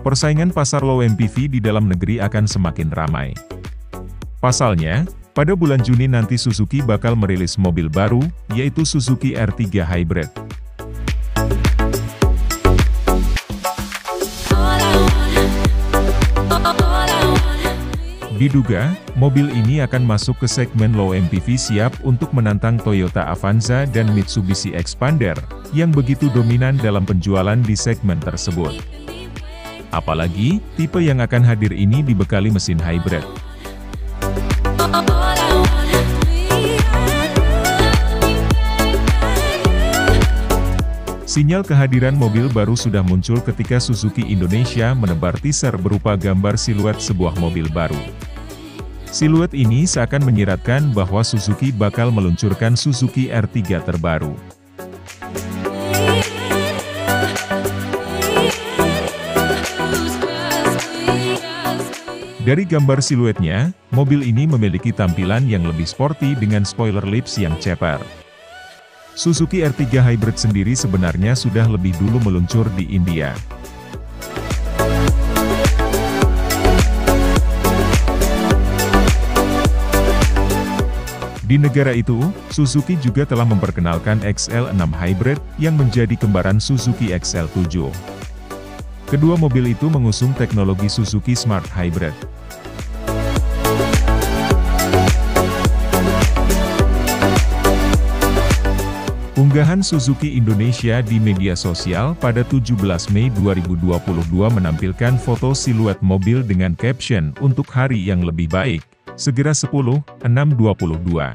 persaingan pasar low MPV di dalam negeri akan semakin ramai. Pasalnya, pada bulan Juni nanti Suzuki bakal merilis mobil baru, yaitu Suzuki R3 Hybrid. Diduga, mobil ini akan masuk ke segmen low MPV siap untuk menantang Toyota Avanza dan Mitsubishi Xpander, yang begitu dominan dalam penjualan di segmen tersebut. Apalagi, tipe yang akan hadir ini dibekali mesin hybrid. Sinyal kehadiran mobil baru sudah muncul ketika Suzuki Indonesia menebar teaser berupa gambar siluet sebuah mobil baru. Siluet ini seakan menyiratkan bahwa Suzuki bakal meluncurkan Suzuki R3 terbaru. Dari gambar siluetnya, mobil ini memiliki tampilan yang lebih sporty dengan spoiler lips yang ceper. Suzuki R3 Hybrid sendiri sebenarnya sudah lebih dulu meluncur di India. Di negara itu, Suzuki juga telah memperkenalkan XL6 Hybrid, yang menjadi kembaran Suzuki XL7. Kedua mobil itu mengusung teknologi Suzuki Smart Hybrid. Unggahan Suzuki Indonesia di media sosial pada 17 Mei 2022 menampilkan foto siluet mobil dengan caption "Untuk hari yang lebih baik, segera 10/6/22".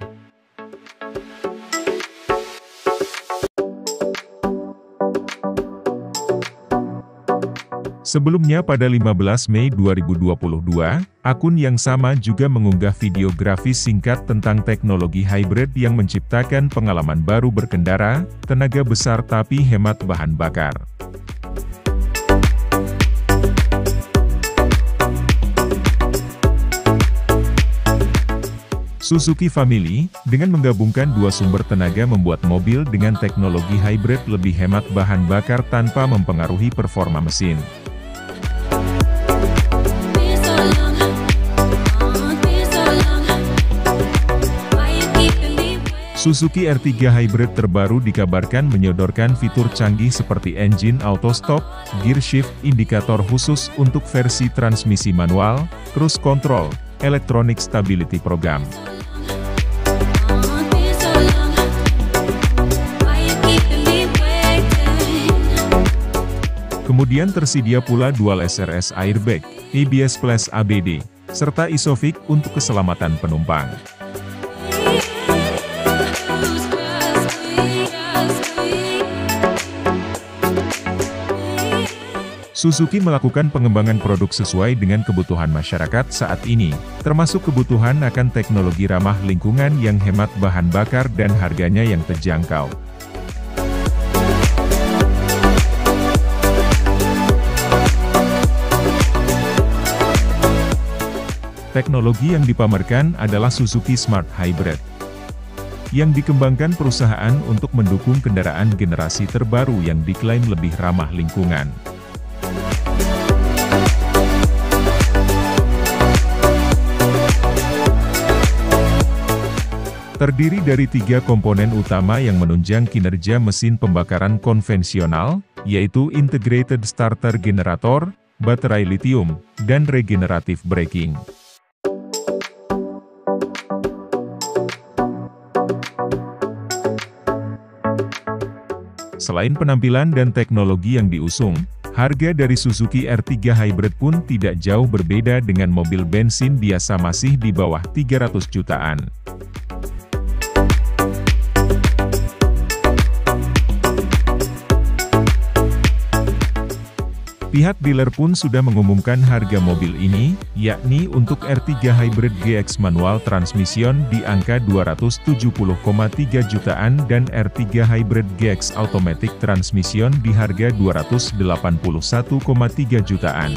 Sebelumnya pada 15 Mei 2022, akun yang sama juga mengunggah video grafis singkat tentang teknologi hybrid yang menciptakan pengalaman baru berkendara, tenaga besar tapi hemat bahan bakar. Suzuki Family, dengan menggabungkan dua sumber tenaga membuat mobil dengan teknologi hybrid lebih hemat bahan bakar tanpa mempengaruhi performa mesin. Suzuki R3 Hybrid terbaru dikabarkan menyodorkan fitur canggih seperti engine auto stop, gear shift, indikator khusus untuk versi transmisi manual, cruise control, electronic stability program. Kemudian tersedia pula dual SRS airbag, ABS Plus ABD, serta ISOFIX untuk keselamatan penumpang. Suzuki melakukan pengembangan produk sesuai dengan kebutuhan masyarakat saat ini, termasuk kebutuhan akan teknologi ramah lingkungan yang hemat bahan bakar dan harganya yang terjangkau. Teknologi yang dipamerkan adalah Suzuki Smart Hybrid, yang dikembangkan perusahaan untuk mendukung kendaraan generasi terbaru yang diklaim lebih ramah lingkungan. Terdiri dari 3 komponen utama yang menunjang kinerja mesin pembakaran konvensional, yaitu Integrated Starter Generator, baterai lithium, dan regenerative braking. Selain penampilan dan teknologi yang diusung, harga dari Suzuki R3 Hybrid pun tidak jauh berbeda dengan mobil bensin biasa, masih di bawah 300 jutaan. Pihak dealer pun sudah mengumumkan harga mobil ini, yakni untuk R3 Hybrid GX manual transmission di angka 270,3 jutaan dan R3 Hybrid GX automatic transmission di harga 281,3 jutaan.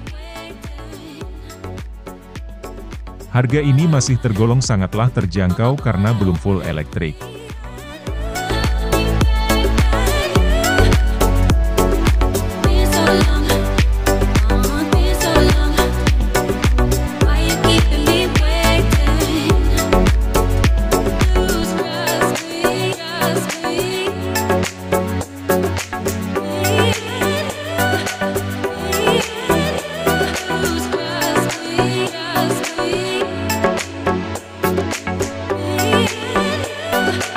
Harga ini masih tergolong sangatlah terjangkau karena belum full elektrik. Channel.